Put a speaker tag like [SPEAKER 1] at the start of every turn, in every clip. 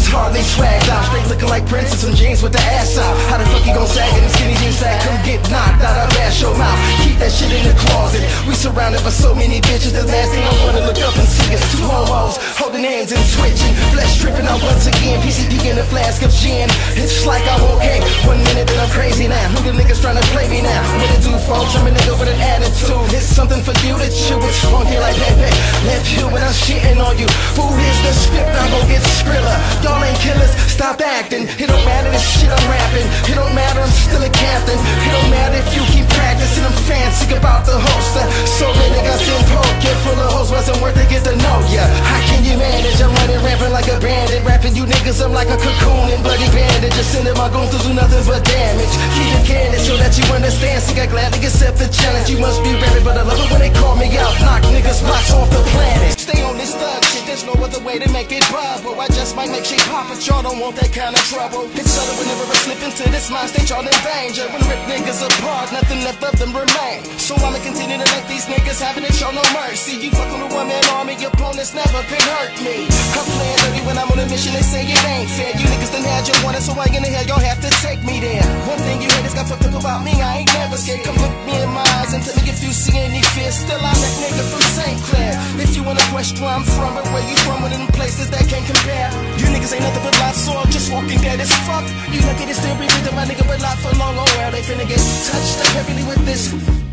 [SPEAKER 1] hardly swagged out. Straight looking like Prince and some jeans with the ass out. How the fuck you gon' sag in the skinny jeans sack? Come get knocked out, I bash your mouth. Keep that shit in the closet. We surrounded by so many bitches. The last thing I wanna look up and see is two homos holding hands and switching. Flesh tripping out once again. PCP in a flask of gin. It's like I'm okay. 1 minute then I'm crazy now. Who the niggas trying to play me now? What it do, folks? I'm a nigga with an attitude. It's something for you to chew. It's funky like Pepe. Left you when I'm shitting on you. Fool, here's the script. I'm gon' get Skrilla. Y'all ain't killers. Stop acting. It don't matter the shit I'm rapping. It don't matter. I'm still a captain. It don't matter if you keep practicing. I'm fancy about the holster. So many niggas in poke. Get full of hoes. Wasn't worth it. Get to know ya. How can you manage? I'm running ramping like a bandit. Rapping you niggas. I'm like a cocoon and bloody bandage. Just sending my goons to do nothing but damage. Keep it candid so that you understand. See, I gladly accept the challenge. You must be ready, but I love it when they call me out. Knock niggas blocks off the planet. Stay on this thug shit. There's no other way to make it bubble. I just might make shit pop, but y'all don't want that kind of trouble. It's subtle whenever I slip into this mind state, y'all in danger. When rip niggas apart, nothing left of them remain. So I'ma continue to let these niggas have it and show no mercy. You fuck on a one-man army, your opponents never can hurt me. I'm playing dirty when I'm on a mission, they say it ain't fair. You niggas done had your wanted, so why in the hell y'all have to take me there? One thing you haters got fucked up about me, I ain't never scared. Come look me in my eyes and tell me if you see any fear. Still I'm that nigga from St. Clair. If you wanna question where I'm from or where you from, one of them places that can't compare. You niggas ain't nothing but live soil, just walking dead as fuck. You lucky to still be breathing, my nigga, but not for long. Oh well, they finna get touched up heavily with this.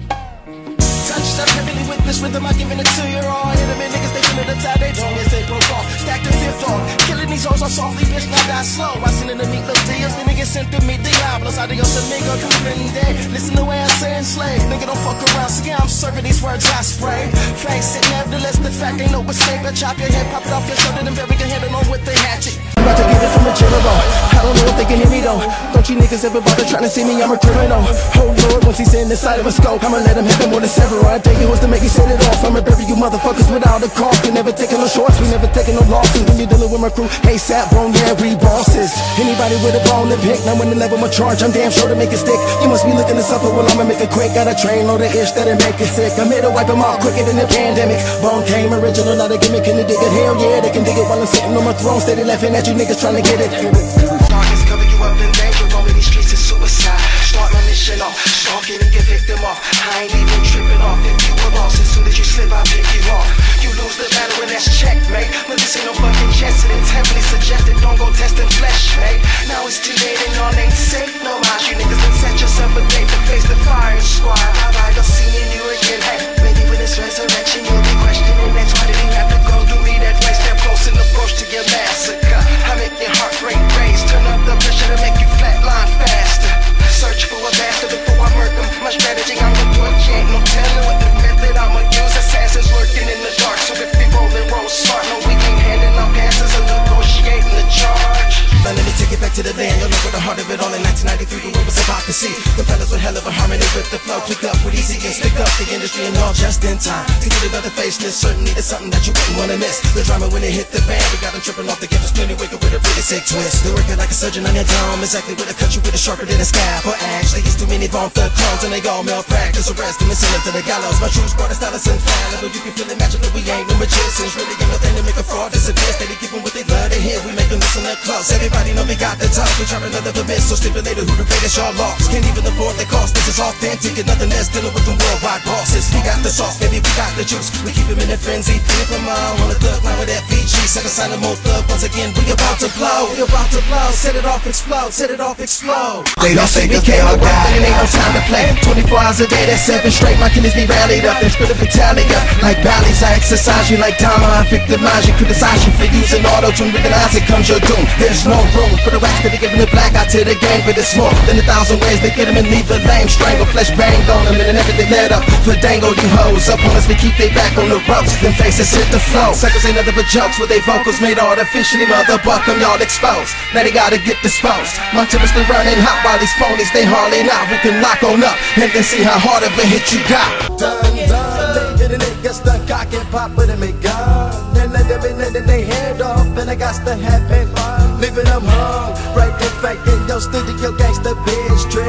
[SPEAKER 1] Touched up heavily with this rhythm, I giving it to you all. Hit them in niggas, they finna the tie, they don't as they broke off. Stack the fifth off, killing these hoes on softly, bitch, now die slow. I send in the meat, los dias, the niggas sent to me, diablos. Adios, amigo, comprende. Listen the way I say enslaved. Nigga, don't fuck around, see I'm serving these words I spray. Face it, nevertheless, the fact ain't no escape. I chop your head, pop it off your shoulder, then bury your head along with the hatchet. I'm about to get it from a general. I don't know if they can hear me though. Don't you niggas ever bother trying to see me, I'm a criminal. Oh Lord, once he's in the side of a scope, I'ma let him have it more than several. I take it was to make me set it off. I'ma bury you motherfuckers without a cough. We never taking no shorts, we never taking no losses. When you're dealing with my crew, ASAP, bone, yeah, we bosses. Anybody with a bone and pick, now when the level my charge, I'm damn sure to make it stick. You must be looking to suffer, well I'ma make it quick. Got a train load of ish that'll make it sick. I'm here to wipe them out quicker than the pandemic. Bone came original, now they gimmick, can they dig it? Hell yeah, they can dig it while I'm sitting on my throne, steady laughing at you niggas trying to get it. Darkness cover you up in danger, roaming these streets is suicide. Start my mission off, stalk it and get victim off. I ain't even tripping off, if you were lost, as soon as you slip I'll pick you off. You lose the battle and that's checkmate. But this ain't no fucking chess, and it's heavily suggested don't go testing flesh, mate. Now it's too late and y'all ain't safe no more. You niggas done set yourself a date to face the firing squad. Alright, I'm seeing you again, hey. Maybe when it's resurrection you'll be questioning next. Why did you have to go through me that way? Step close and approach to get massacre. I make your heart rate raise, turn up the pressure to make you flatline faster. Search for a bastard before I murk them. My strategy I'm gonna do it, you ain't no telling what the method I'ma use. Assassins lurking in the dark, so if we rollin' roll smart, no we ain't handing out passes or negotiating the charge. Now let me take it back to the land, you'll know where the heart of it all in 1993, the world was about to see. The fellas with hell of a harmony with the flow, click up with easy and stick up the industry and all just in time. To get another faceless, certainly it's something that you wouldn't wanna miss. The drama when it hit the fan, we got them tripping off the gift, plenty wicked with a really sick twist. They're working like a surgeon on your dome, exactly where to cut you with a sharper than a scalp. Or actually, it's too many Von Thug clones and they all malpractice. Arrest them and send them to the gallows. My true sport is stylus infallible. You can feel it magical, we ain't no magicians. Really ain't nothing to make a fraud disappear. Steady give them what they love to hear. We make them listen up close. Everybody know we got the talk. We try another permit, so stipulated who the greatest y'all lost. Can't even afford the cost. This is authentic and nothing less dealing with them worldwide bosses. We got the sauce, baby, we got the juice. We keep them in a frenzy, feeling from on the thug line with FPG. Set aside a more thug. Once again, we about to blow. We about to blow. Set it off, explode. Set it off, explode. They don't say we can't work, but it ain't no time to play. 24 hours a day, that's 7 straight. My killers be rallied up and split a battalion up. Like valleys, I exercise you like Dama. I victimize you, criticize you for using auto-tune. Recognize it comes your doom. There's no room for the rats that are giving the black eye to the game. But it's more than 1,000 ways to get them and leave a lame. Strangle, flesh banged on them and everything led up. For dangle, you hoes up on us, we keep they back on the ropes. Them faces hit the flow. Suckers ain't nothing but jokes with they vocals made artificially. Mother buck them, y'all exposed. Now they gotta get disposed. My tempers been running hot while these phonies they hauling out. We can lock on up and then see how hard of a hit you got.
[SPEAKER 2] Done, leaving the niggas stuck, cock and pop with them and gun. Then let them in and they head off, and I got to have it fun. Leaving them hung, right and fake in your studio gangsta bitch trick. Nigga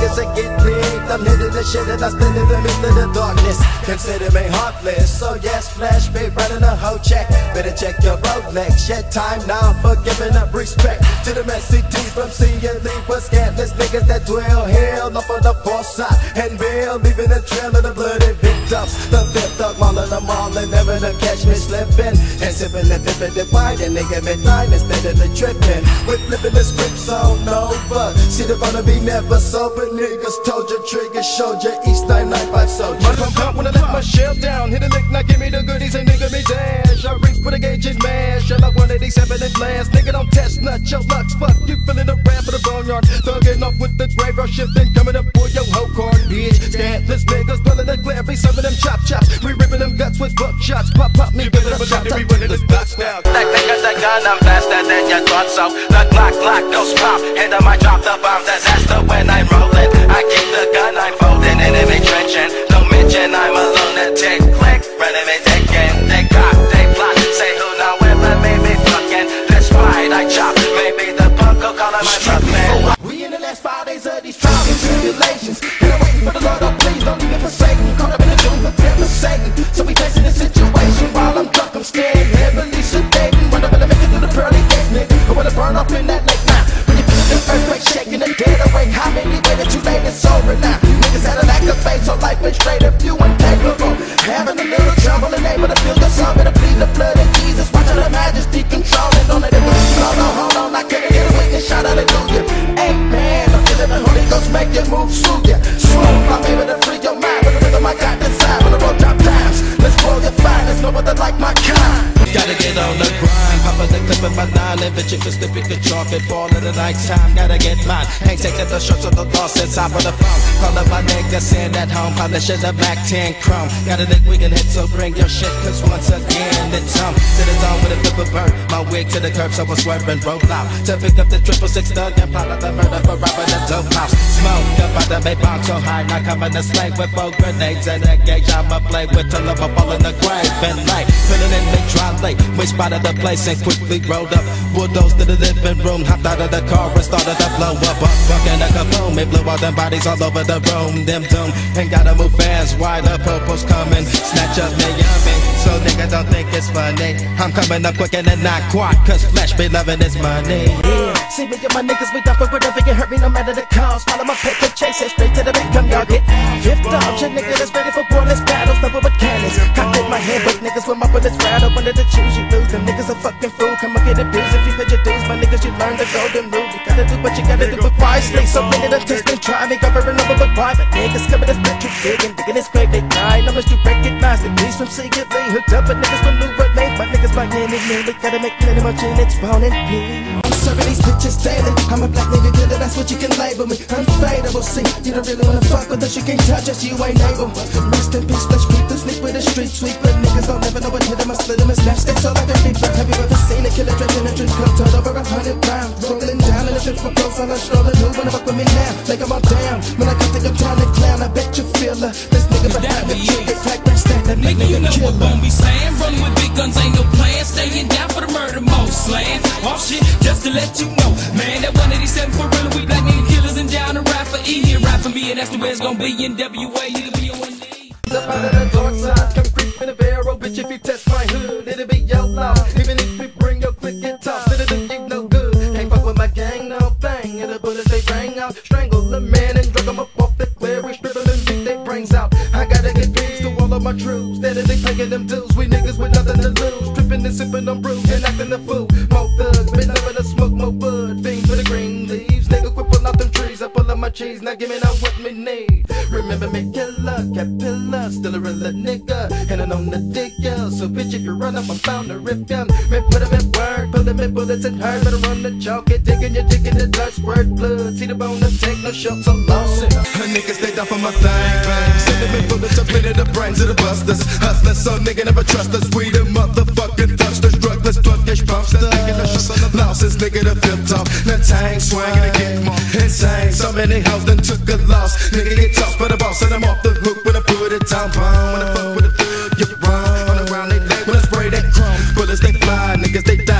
[SPEAKER 2] niggas that get rigged. I'm hitting the shit and I split in the midst of the darkness. Consider me heartless, so yes, flash me running a whole check. Better check your Rolex, yet time now for giving up respect to the SCTs from CLE. But scantless niggas that dwell here up on the force side and bail, leaving a trail of the bloody victims. The fifth dog mauling them all and never to catch me slipping and sipping and dipping the wine and nigga me dying instead of the tripping. We're flipping the scripts on over. See the gonna be never sober. Niggas told you, trigger showed you, East 995 soldier.
[SPEAKER 1] My pump when I let my shell down, hit a lick, now give me the goodies and nigga me dash. I reach for the gauge and mash, I like 187 and blast. Nigga don't test nut, your lucks, fuck you feeling the ramp for the boneyard. Thugging off with the graveyard shifting, coming up for your whole card, bitch. Scantless niggas dwelling the glare, be serving them chop chops. We ripping them guts with buckshots, pop me, give it up, chop top, we the guts now.
[SPEAKER 3] That nigga's a gun, I'm faster than you thought so. The Glock goes pop, and I might drop the bomb. Disaster when I'm rolling. I keep the gun, I'm folding, enemy trenching. Don't mention I'm a lunatic. Click, enemy taking. They cock, they plot, say who now ever made me fucking. That's right, I chop. Maybe the punk will call him my truck man.
[SPEAKER 1] We in the last 5 days of these trials and tribulations, and I'm waiting for the Lord, oh please don't leave me forsaken. Caught up in the doom, prepare for Satan. So we facing the situation while I'm drunk, I'm scared, heavily sedating. Run up and make it through the pearly gate, nigga. I wanna burn off in that lake now. When you feel the earthquake shaking the dead away, how many waited too late, it's over now. Niggas had a lack of faith, so life went straight up, you impeccable. Having a little trouble and able to feel the sun, better plead the blood of Jesus. Watching the majesty controlling on it. Hold on, I can't get a witness, shout hallelujah. Amen, I'm feeling the Holy Ghost make you move, sue ya. Smooth, I'm able to free your mind. With the rhythm I got inside, when the road drop times. Let's roll your finest, no other like my kind.
[SPEAKER 4] Gotta get on the grind, pop the clip in my nine, and bitch, you can slip, you can chalk it, fall in the night time, gotta get mine. Ain't taking the shots of the loss inside of the phone. Call up my nigga, send at home, polishing the Mac 10 chrome. Got a dick we can hit, so bring your shit, cause once again it's home. To the zone with a flip of bird, my wig to the curb, so I swerve and roll out. To pick up the 666 thug and plot out the murder for robbing the dope house. Smoke up out the bay bomb so high, not coming to slay with 4 grenades and a gauge. I'ma play with till I'm fall in the grave and light. Filling in the dry lake, we spotted the place and quickly rolled up. Bulldozed to the living room, hopped out of the car and started to blow up. Fucking a kaboom, it blew all them bodies all over the room. Them doom, ain't gotta move fast, why the purple's coming. Snatch up me yummy, so nigga don't think it's funny. I'm coming up quick and not quite, cause flesh be loving is money.
[SPEAKER 1] Yeah, see me and my niggas, we down for whatever can hurt me, no matter the cost. Follow my paper, chase it straight to the victim, y'all get fifth option. Nigga that's ready for pointless battles, never with cannons. Cocked in my head, but niggas with my bullets rattle. When they choose, you lose. Them niggas a fucking fool, come and get abused. If you pay your dues, my niggas, you learn the golden rule. You gotta do what you gotta do it wisely. So many to test and try me, covering over with private niggas coming to split you digging this grave they die. No much you recognize the beast from CLE. Hooked up with niggas from New Orleans. My niggas like me, we gotta make plenty more gin, it's spawning me. I'm serving these bitches daily. I'm a black nigga killer, that's what you can label me. Unfadable, see, you don't really wanna fuck with us, you can't touch us, you ain't able. Rest in peace, let's creep the sneak with a street sweeper. Niggas don't never know what hit them, I split them and snatch they so like a reaper. Have you ever seen a killer dressed in a trench coat, turned over 100 pounds? Rolling down in a trench for profile, I'm strolling. Who wanna fuck with me now? Like I'm all down. When I come to your town and clown, I bet you feel her. This nigga behind the trigger, crack, break, stack, that
[SPEAKER 5] Nigga, you know
[SPEAKER 1] killer.
[SPEAKER 5] what Bone be saying. Running with big guns ain't no plan. Staying down for the murder, most slaying. Off shit, just to let you know. Man, that 187 for real. We black nigga killers and down to rap for E. Here rap for me, and that's the way it's gonna be. NWA, it'll be on one day.
[SPEAKER 1] Up out of the dark side, come creep in the barrel, bitch. If you test my hood, it'll be your loss. Even if we bring your click and toss, it'll do you no good. Can't fuck with my gang, no thing. And the bullets they rang out, strangle the man and drug him up off the clear. We strip him and beat their brains out. I gotta get peace to all of my troops. Steadily paying them dues. We niggas with nothing to lose. Tripping and sipping on brew and acting the fool. More thugs, been loving to smoke more bud. Fiends for the green leaves. Nigga quit pulling out them trees. I pull up my cheese, now give me now what me need. Remember me, killer, Capilla, still a real nigga, and I know the dick, yo. So bitch, if you run up, I'm bound to rip ya. Man, put him in word, put him in bullets and hurt. Better run the chalk, get digging, you're digging the dirt, squirt blood. See the bone to take no shots, so lost it.
[SPEAKER 2] Niggas stay down for my thing, man. Send them in bullets up into the brains of the busters. Hustlers, so nigga never trust us. We the motherfucking thugsters, drugless, 12 gauge pumpsters. Thinking the shots on the losses, nigga the fifth top. The tank swinging and get more insane. So many hoes done took a loss. Nigga get tossed by the boss, and I'm off the hook when I put it down. When I fuck with a thug, you run. On the ground they lay when I spray that chrome. Bullets they fly, niggas they die. I'm coming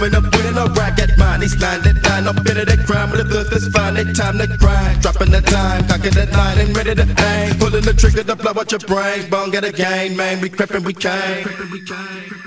[SPEAKER 4] Coming up winning a racket mine. These 99 up into that crime, but the blood is fine. They time to grind. Dropping the time, cocking that line, and ready to aim. Pulling the trigger to blow out your brains. Bone got a game, man. We creepin', we came.